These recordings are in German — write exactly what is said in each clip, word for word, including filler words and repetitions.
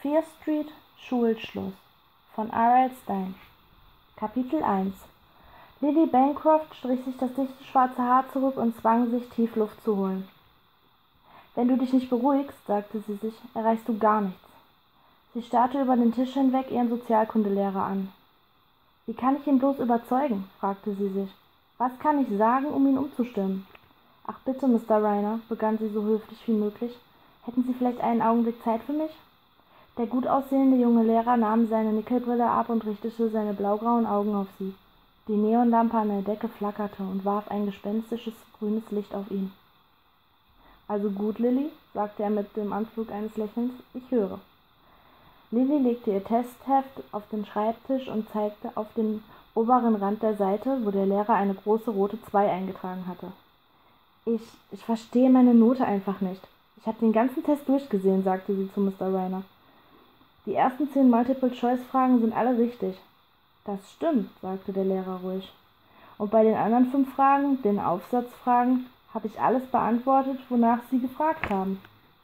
Fear Street, Schulschluss von R L Stine. Kapitel eins. Lily Bancroft strich sich das dichte schwarze Haar zurück und zwang sich, tief Luft zu holen. »Wenn du dich nicht beruhigst«, sagte sie sich, »erreichst du gar nichts.« Sie starrte über den Tisch hinweg ihren Sozialkundelehrer an. »Wie kann ich ihn bloß überzeugen?«, fragte sie sich. »Was kann ich sagen, um ihn umzustimmen?« »Ach bitte, Mister Raynor«, begann sie so höflich wie möglich, »hätten Sie vielleicht einen Augenblick Zeit für mich?« Der gut aussehende junge Lehrer nahm seine Nickelbrille ab und richtete seine blaugrauen Augen auf sie. Die Neonlampe an der Decke flackerte und warf ein gespenstisches grünes Licht auf ihn. »Also gut, Lily«, sagte er mit dem Anflug eines Lächelns, »ich höre.« Lily legte ihr Testheft auf den Schreibtisch und zeigte auf den oberen Rand der Seite, wo der Lehrer eine große rote zwei eingetragen hatte. »Ich, ich verstehe meine Note einfach nicht. Ich habe den ganzen Test durchgesehen«, sagte sie zu Mister Raynor. »Die ersten zehn Multiple-Choice-Fragen sind alle richtig.« »Das stimmt«, sagte der Lehrer ruhig. »Und bei den anderen fünf Fragen, den Aufsatzfragen, habe ich alles beantwortet, wonach Sie gefragt haben.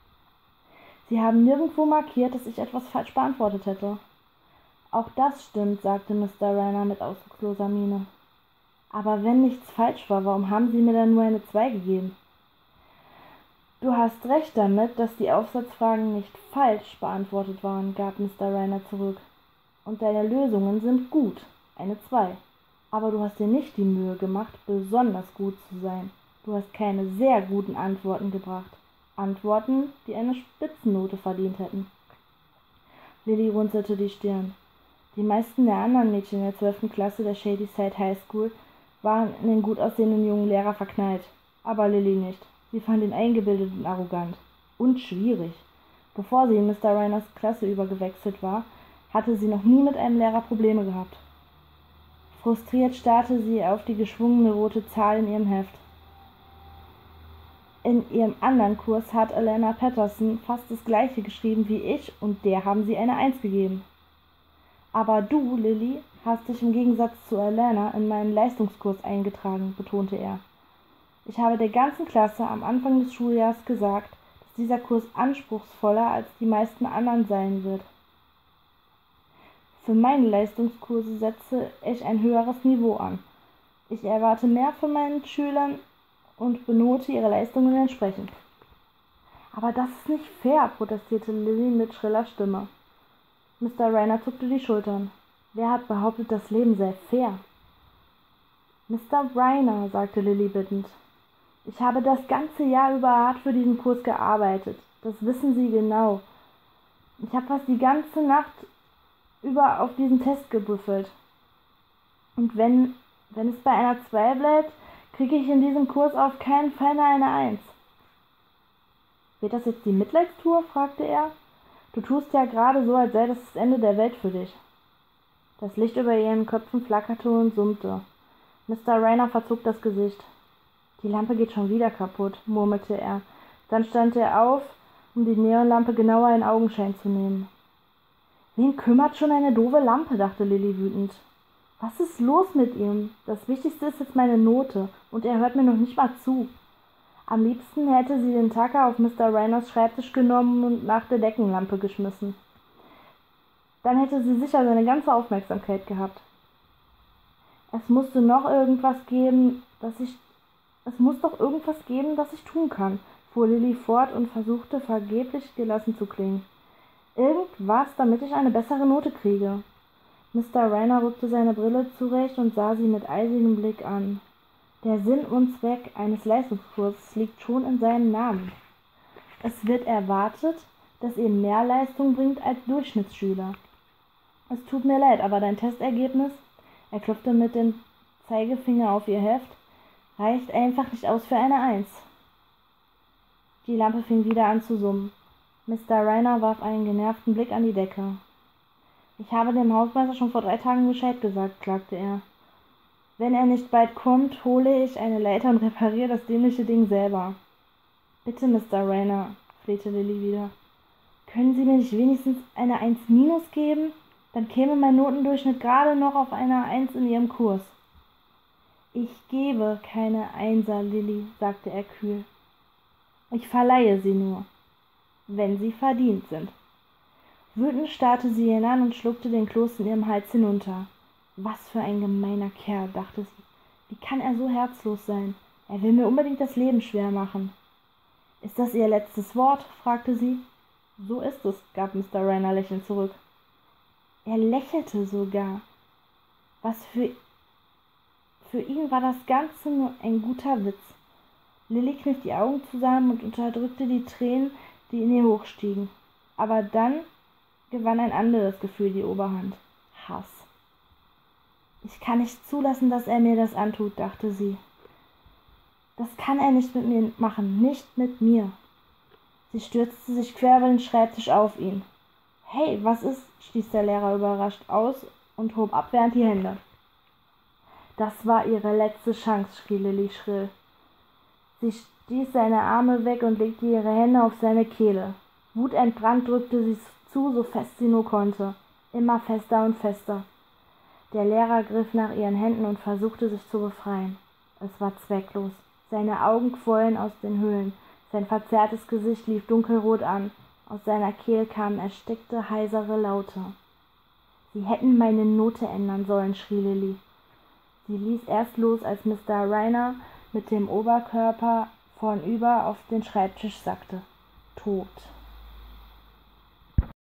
Sie haben nirgendwo markiert, dass ich etwas falsch beantwortet hätte.« »Auch das stimmt«, sagte Mister Raynor mit ausdrucksloser Miene. »Aber wenn nichts falsch war, warum haben Sie mir dann nur eine zwei gegeben?« »Du hast recht damit, dass die Aufsatzfragen nicht falsch beantwortet waren«, gab Mister Raynor zurück. »Und deine Lösungen sind gut, eine zwei. Aber du hast dir nicht die Mühe gemacht, besonders gut zu sein. Du hast keine sehr guten Antworten gebracht. Antworten, die eine Spitzennote verdient hätten.« Lily runzelte die Stirn. Die meisten der anderen Mädchen in der zwölften Klasse der Shadyside High School waren in den gut aussehenden jungen Lehrer verknallt. Aber Lily nicht. Sie fand ihn eingebildet und arrogant. Und schwierig. Bevor sie in Mister Raynors Klasse übergewechselt war, hatte sie noch nie mit einem Lehrer Probleme gehabt. Frustriert starrte sie auf die geschwungene rote Zahl in ihrem Heft. In ihrem anderen Kurs hat Elena Patterson fast das gleiche geschrieben wie ich und der haben sie eine eins gegeben. »Aber du, Lily, hast dich im Gegensatz zu Elena in meinen Leistungskurs eingetragen«, betonte er. »Ich habe der ganzen Klasse am Anfang des Schuljahres gesagt, dass dieser Kurs anspruchsvoller als die meisten anderen sein wird. Für meine Leistungskurse setze ich ein höheres Niveau an. Ich erwarte mehr von meinen Schülern und benote ihre Leistungen entsprechend.« »Aber das ist nicht fair«, protestierte Lily mit schriller Stimme. Mister Raynor zuckte die Schultern. »Wer hat behauptet, das Leben sei fair?« »Mister Raynor«, sagte Lily bittend, »ich habe das ganze Jahr über hart für diesen Kurs gearbeitet. Das wissen Sie genau. Ich habe fast die ganze Nacht über auf diesen Test gebüffelt. Und wenn, wenn es bei einer zwei bleibt, kriege ich in diesem Kurs auf keinen Fall mehr eine eins.« »Wird das jetzt die Mitleidstour?«, fragte er. »Du tust ja gerade so, als sei das das Ende der Welt für dich.« Das Licht über ihren Köpfen flackerte und summte. Mister Raynor verzog das Gesicht. »Die Lampe geht schon wieder kaputt«, murmelte er. Dann stand er auf, um die Neonlampe genauer in Augenschein zu nehmen. »Wen kümmert schon eine doofe Lampe?«, dachte Lily wütend. »Was ist los mit ihm? Das Wichtigste ist jetzt meine Note, und er hört mir noch nicht mal zu.« Am liebsten hätte sie den Tacker auf Mister Raynors Schreibtisch genommen und nach der Deckenlampe geschmissen. Dann hätte sie sicher seine ganze Aufmerksamkeit gehabt. »Es musste noch irgendwas geben, das ich... Es muss doch irgendwas geben, das ich tun kann«, fuhr Lily fort und versuchte vergeblich gelassen zu klingen. »Irgendwas, damit ich eine bessere Note kriege.« Mister Raynor rückte seine Brille zurecht und sah sie mit eisigem Blick an. Der Sinn und Zweck eines Leistungskurses liegt schon in seinem Namen. Es wird erwartet, dass ihr mehr Leistung bringt als Durchschnittsschüler. Es tut mir leid, aber dein Testergebnis, er klopfte mit dem Zeigefinger auf ihr Heft, reicht einfach nicht aus für eine Eins. Die Lampe fing wieder an zu summen. Mister Raynor warf einen genervten Blick an die Decke. »Ich habe dem Hausmeister schon vor drei Tagen Bescheid gesagt«, klagte er. »Wenn er nicht bald kommt, hole ich eine Leiter und repariere das dämliche Ding selber.« »Bitte, Mister Raynor«, flehte Lily wieder. »Können Sie mir nicht wenigstens eine eins minus geben? Dann käme mein Notendurchschnitt gerade noch auf eine eins in Ihrem Kurs.« »Ich gebe keine Einser, Lily«, sagte er kühl. »Ich verleihe sie nur, wenn sie verdient sind.« Wütend starrte sie ihn an und schluckte den Kloß in ihrem Hals hinunter. Was für ein gemeiner Kerl, dachte sie. Wie kann er so herzlos sein? Er will mir unbedingt das Leben schwer machen. Ist das Ihr letztes Wort? Fragte sie. So ist es, gab Mister Rainer lächelnd zurück. Er lächelte sogar. Was für, für ihn war das Ganze nur ein guter Witz. Lilli kniff die Augen zusammen und unterdrückte die Tränen, die in ihr hochstiegen. Aber dann gewann ein anderes Gefühl die Oberhand. Hass. Ich kann nicht zulassen, dass er mir das antut, dachte sie. Das kann er nicht mit mir machen, nicht mit mir. Sie stürzte sich quer über den Schreibtisch auf ihn. Hey, was ist? Stieß der Lehrer überrascht aus und hob abwehrend die Hände. Das war ihre letzte Chance, schrie Lilli schrill. Sie stieß seine Arme weg und legte ihre Hände auf seine Kehle. Wutentbrannt drückte sie zu, so fest sie nur konnte. Immer fester und fester. Der Lehrer griff nach ihren Händen und versuchte, sich zu befreien. Es war zwecklos. Seine Augen quollen aus den Höhlen. Sein verzerrtes Gesicht lief dunkelrot an. Aus seiner Kehle kamen erstickte, heisere Laute. Sie hätten meine Note ändern sollen, schrie Lilli. Sie ließ erst los, als Mister Rainer mit dem Oberkörper vornüber auf den Schreibtisch sackte. Tot.